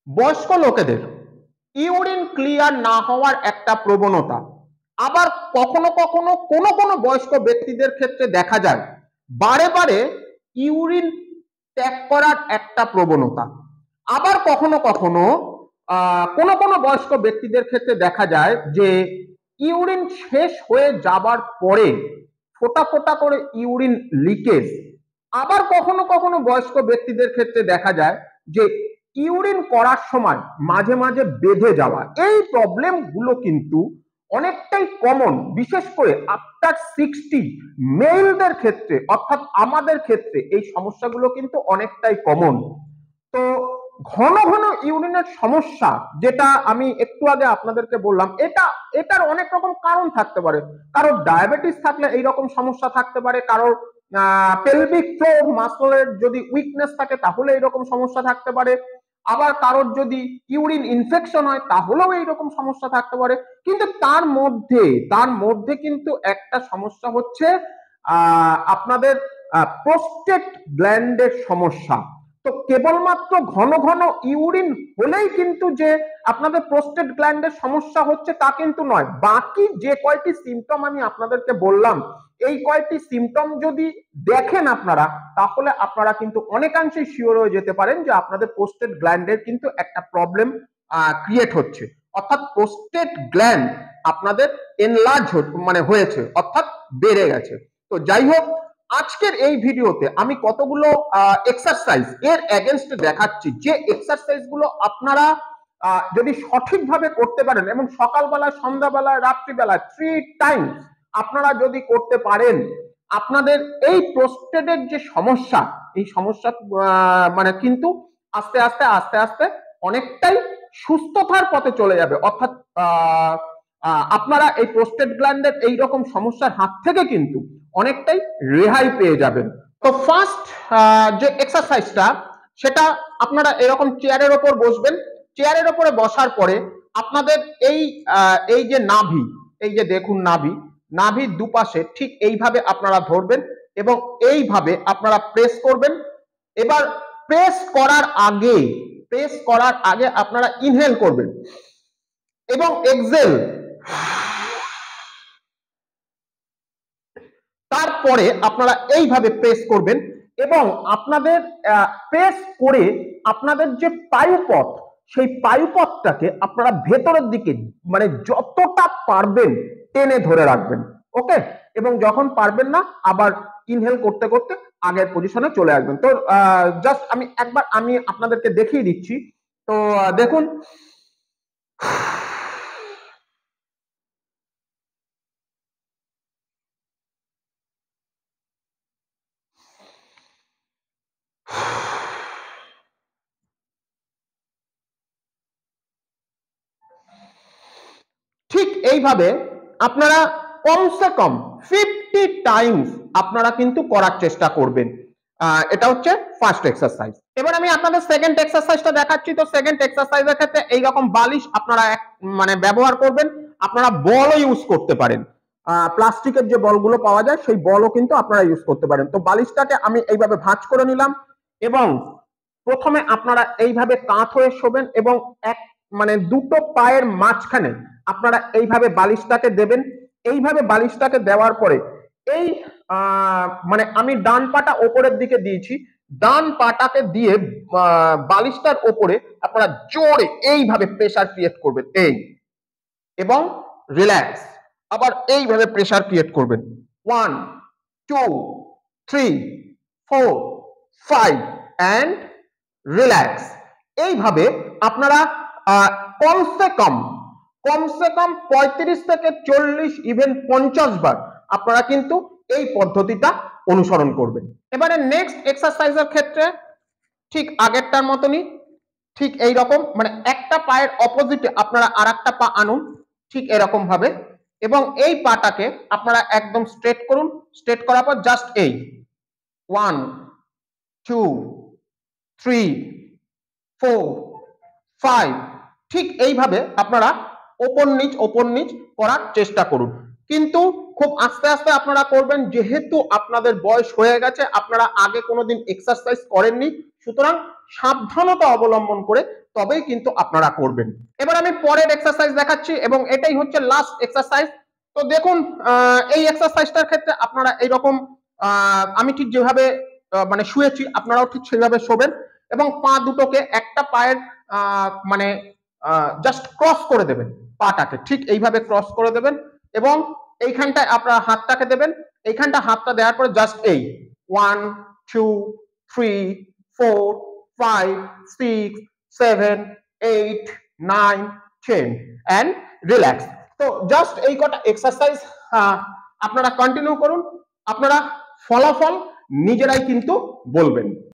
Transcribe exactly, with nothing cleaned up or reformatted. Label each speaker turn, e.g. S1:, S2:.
S1: বয়স্ক লোকেদের urine clear না হওয়ার একটা প্রবণতা, আবার কখনো কখনো কোনো কোনো বয়স্ক ব্যক্তিদের ক্ষেত্রে দেখা যায় বারে বারে ইউরিন ত্যাগ করার একটা প্রবণতা, আবার কখনো কখনো আহ কোনো কোনো বয়স্ক ব্যক্তিদের ক্ষেত্রে দেখা যায় যে ইউরিন শেষ হয়ে যাবার পরে ফোঁটা ফোঁটা করে ইউরিন লিকেজ, আবার কখনো কখনো বয়স্ক ব্যক্তিদের ক্ষেত্রে দেখা যায় যে ইউরিন করার সময় মাঝে মাঝে বেঁধে যাওয়া। এই প্রবলেম গুলো কিন্তু অনেকটাই কমন, বিশেষ করে আফটার সিক্সটি মেলদের ক্ষেত্রে অর্থাৎ আমাদের ক্ষেত্রে এই সমস্যাগুলো কিন্তু অনেকটাই কমন। তো ঘন ঘন ইউরিনের সমস্যা, যেটা আমি একটু আগে আপনাদেরকে বললাম, এটা এটার অনেক রকম কারণ থাকতে পারে। কারোর ডায়াবেটিস থাকলে এইরকম সমস্যা থাকতে পারে, কারোর পেলভিক ফ্লোর মাসলের যদি উইকনেস থাকে তাহলে এইরকম সমস্যা থাকতে পারে, আবার কারোর যদি ইউরিন ইনফেকশন হয় তাহলেও এইরকম সমস্যা থাকতে পারে। কিন্তু তার মধ্যে তার মধ্যে কিন্তু একটা সমস্যা হচ্ছে আহ আপনাদের প্রোস্টেট গ্ল্যান্ডের সমস্যা। তো কেবলমাত্র ঘন ঘন ইউরিন হলেই কিন্তু যে আপনাদের প্রোস্টেট গ্ল্যান্ডের সমস্যা হচ্ছে তা কিন্তু নয়। বাকি যে কয়টি সিমটম আমি আপনাদেরকে বললাম, এই কয়টি সিমটম যদি দেখেন আপনারা, তাহলে আপনারা কিন্তু অনেকাংশেই শিওর হয়ে যেতে পারেন যে আপনাদের প্রোস্টেট গ্ল্যান্ডের কিন্তু একটা প্রবলেম ক্রিয়েট হচ্ছে, অর্থাৎ প্রোস্টেট গ্ল্যান্ড আপনাদের এনলার্জ মানে হয়েছে, অর্থাৎ বেড়ে গেছে। তো যাই হোক, আজকের এই ভিডিওতে আমি কতগুলো এক্সারসাইজ এর এগেনস্টে দেখাচ্ছি, যে এক্সারসাইজ গুলো আপনারা যদি সঠিকভাবে করতে পারেন এবং সকালবেলা, সন্ধ্যাবেলা, রাত্রিবেলা থ্রি টাইমস আপনারা যদি করতে পারেন, আপনাদের এই প্রোস্টেটের যে সমস্যা, এই সমস্যা মানে কিন্তু আস্তে আস্তে আস্তে আস্তে অনেকটাই সুস্থতার পথে চলে যাবে। অর্থাৎ আপনারা এই প্রোস্টেট গ্ল্যান্ডের এইরকম সমস্যার হাত থেকে কিন্তু অনেকটাই রেহাই পেয়ে যাবেন। তো ফার্স্ট যে এক্সারসাইজটা, সেটা আপনারা এরকম চেয়ারের ওপর বসবেন। চেয়ারের ওপরে বসার পরে আপনাদের এই এই যে নাভি, এই যে দেখুন নাভি, নাভির দুপাশে ঠিক এইভাবে আপনারা ধরবেন এবং এইভাবে আপনারা প্রেস করবেন। এবার প্রেস করার আগে প্রেস করার আগে আপনারা ইনহেল করবেন এবং এক্সহেল, তারপরে আপনারা এইভাবে প্রেস করবেন এবং আপনাদের প্রেস করে আপনাদের যে পায়ুপথ, সেই পায়ুপথটাকে আপনারা ভেতরের দিকে মানে যতটা পারবেন টেনে ধরে রাখবেন। ওকে, এবং যখন পারবেন না আবার ইনহেল করতে করতে আগের পজিশনে চলে আসবেন। তো জাস্ট আমি একবার আমি আপনাদেরকে দেখিয়ে দিচ্ছি। তো দেখুন, ঠিক এইভাবে আপনারা কমসে কম ফিফটি টাইমস আপনারা কিন্তু করার চেষ্টা করবেন। এটা হচ্ছে ফার্স্ট এক্সারসাইজ। এবার আমি আপনাদের সেকেন্ড এক্সারসাইজটা দেখাচ্ছি। তো সেকেন্ড এক্সারসাইজের ক্ষেত্রে এইরকম বালিশ আপনারা মানে ব্যবহার করবেন। আপনারা বলও ইউজ করতে পারেন, প্লাস্টিকের যে বলগুলো পাওয়া যায় সেই বলও কিন্তু আপনারা ইউজ করতে পারেন। তো বালিশটাকে আমি এইভাবে ভাঁজ করে নিলাম এবং প্রথমে আপনারা এইভাবে কাঁধ হয়ে শোবেন এবং এক মানে দুটো পায়ের মাঝখানে আপনারা এইভাবে বালিশটাকে দেবেন। এইভাবে বালিশটাকে দেওয়ার পরে এই মানে আমি ডান পাটা ওপরের দিকে দিয়েছি, ডান পাটাকে দিয়ে বালিশটার ওপরে আপনারা জোরে এইভাবে প্রেসার ক্রিয়েট করবেন, এই এবং রিল্যাক্স, আবার এইভাবে প্রেসার ক্রিয়েট করবেন। One two three four five and relax. এইভাবে আপনারা কমসে কম কমসে কম পঁয়ত্রিশ থেকে চল্লিশ ইভেন পঞ্চাশ বার আপনারা কিন্তু এই পদ্ধতিটা অনুসরণ করবেন। এবারে নেক্সট এক্সারসাইজের ক্ষেত্রে ঠিক আগেরটার মতনই, ঠিক এই রকম মানে একটা পায়ের অপোজিটে আপনারা আর একটা পা আনুন ঠিক এরকম ভাবে এবং এই পাটাকে আপনারা একদম স্ট্রেট করুন। স্ট্রেট করার পর জাস্ট এই one two three four five ঠিক এইভাবে আপনারা ওপর নিচ ওপর নিচ করার চেষ্টা করুন, কিন্তু খুব আস্তে আস্তে আপনারা করবেন, যেহেতু আপনাদের বয়স হয়ে গেছে, আপনারা আগে কোনোদিন এক্সারসাইজ করেননি, সুতরাং সাবধানতা অবলম্বন করে তবেই কিন্তু আপনারা করবেন। এবার আমি পরের এক্সারসাইজ দেখাচ্ছি এবং এটাই হচ্ছে লাস্ট এক্সারসাইজ। তো দেখুন এই এক্সারসাইজটার ক্ষেত্রে আপনারা এইরকম আমি ঠিক যেভাবে মানে শুয়েছি আপনারাও ঠিক সেইভাবে শোবেন এবং পা দুটোকে একটা পায়ের মানে জাস্ট ক্রস করে দেবেন, পাটাকে ঠিক এইভাবে ক্রস করে দেবেন এবং এইখানটায় আপনারা হাতটাকে দেবেন। এইখানটা হাতটা দেওয়ার পরে জাস্ট এই one two three four five six seven eight nine ten and relax. তো জাস্ট এই কটা এক্সারসাইজ আপনারা কন্টিনিউ করুন, আপনারা ফলাফল নিজেরাই কিন্তু বলবেন।